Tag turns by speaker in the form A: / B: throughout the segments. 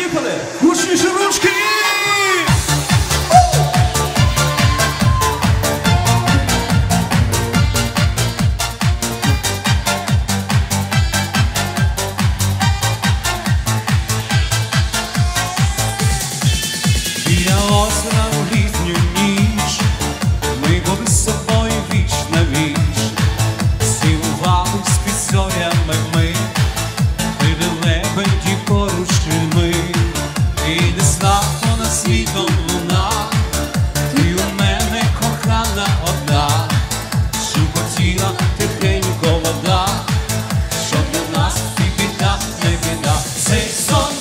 A: Поїхали! Гучніші ручки!
B: Біля озера у літню ніч ми були з собою віч на віч, цілувались під зорями ми, пили лебеді поруч ми, і не слабо над світом луна, ти у мене кохана одна, шепотіла тихенько вода, що для нас і біда, не біда. Цей сон,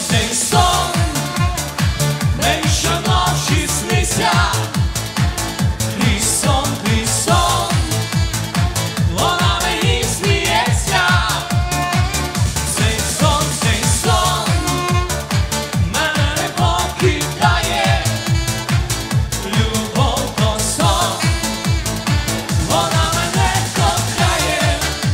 B: мені щоночі сниться, твій сон, вона мені сміється. Цей сон, мене не покидає, любов то сон, вона мене кохає.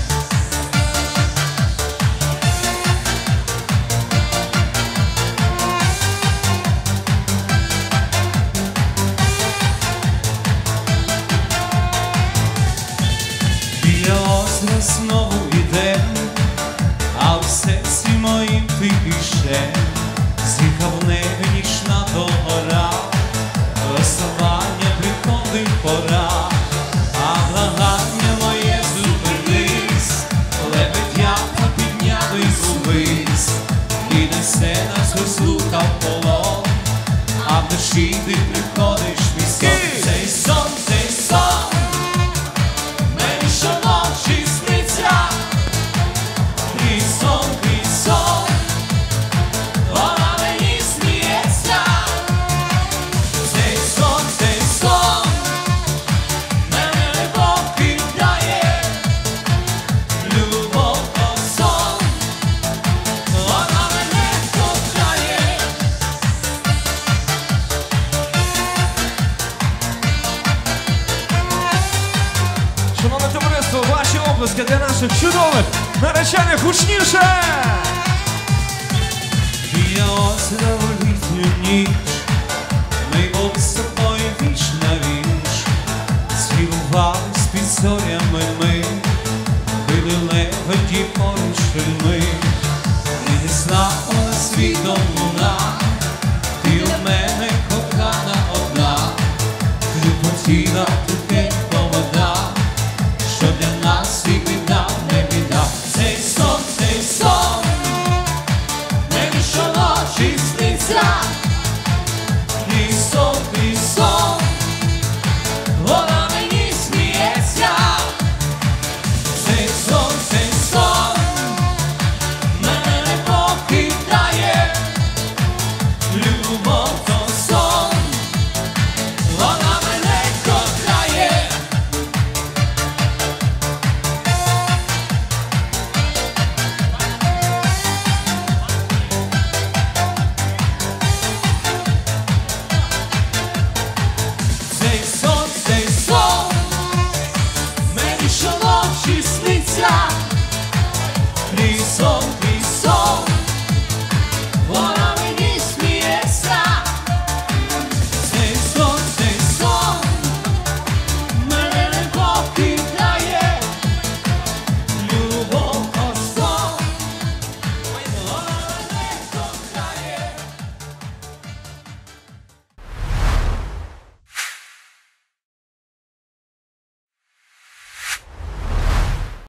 B: Біля озера знову йде, а в серці моїм ти іще. Зірка в небі нічна то гора, розставання приходить пора, а благання моє зупинись, лебедята піднялись увись, і несе нас розлука в полон, а вночі ти приходиш мій сон. Цей сон, мені щоночі сниться, твій сон, вона мені сміється. Цей сон, мене не покидає, любов то сон, вона мене кохає.
A: Шановне товариство, ваші оплески для наших чудових наречених гучніше!
B: Біля озера в літню ніч ми були з собою віч на віч, цілувались під зорями ми, пили лебеді поруч ми, і не знала світом луна,